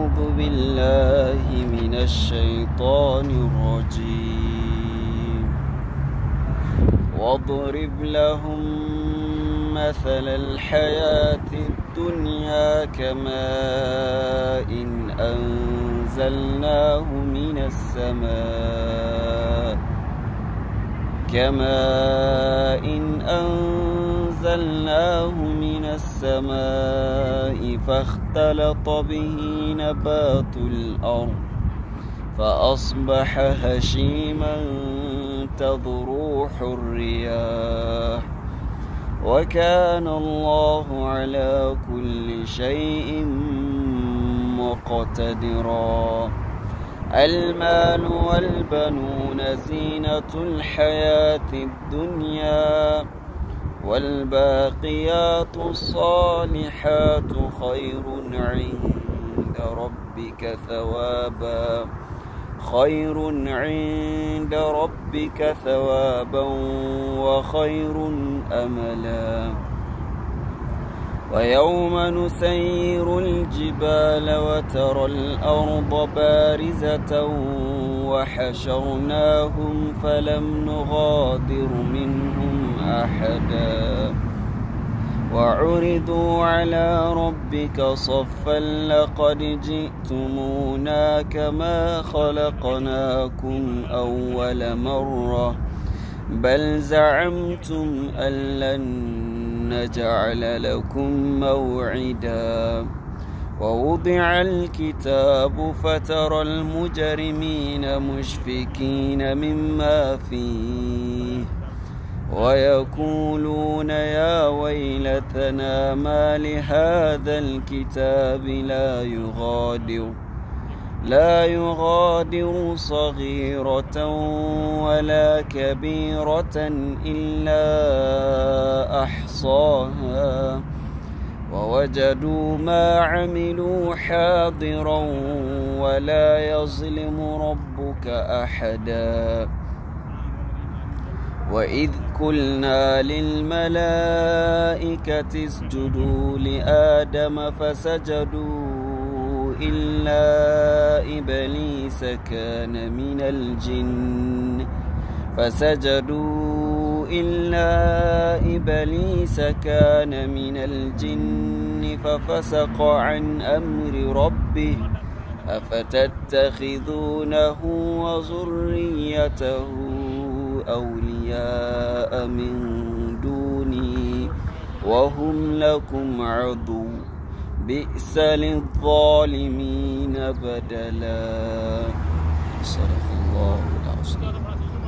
أعوذ بالله من الشيطان الرجيم. واضرب لهم مثل الحياة الدنيا كماء أنزلناه من السماء فاختلط به نبات الأرض فأصبح هشيما تذروح الرياح وكان الله على كل شيء مقتدرا. المال والبنون زينة الحياة الدنيا والباقيات الصالحات خير عند ربك ثوابا وخير أملا. ويوم نسير الجبال وترى الأرض بارزة وحشرناهم فلم نغادر منهم أحدا وعرضوا على ربك صفا لقد جئتمونا كما خلقناكم أول مرة بل زعمتم أن لن نجعل لكم موعدا. ووضع الكتاب فترى المجرمين مشفقين مما فيه ويقولون يا ويلتنا ما لهذا الكتاب لا يغادر صغيرة ولا كبيرة إلا أحصاها ووجدوا ما عملوا حاضرا ولا يظلم ربك أحدا. وإذ قلنا للملائكة اسجدوا لآدم فسجدوا إلا إبليس كان من الجن ففسق عن أمر ربه أفتتخذونه وذريته أولياء من دوني وهم لكم عدو بئس للظالمين بدلا. صدق الله العظيم.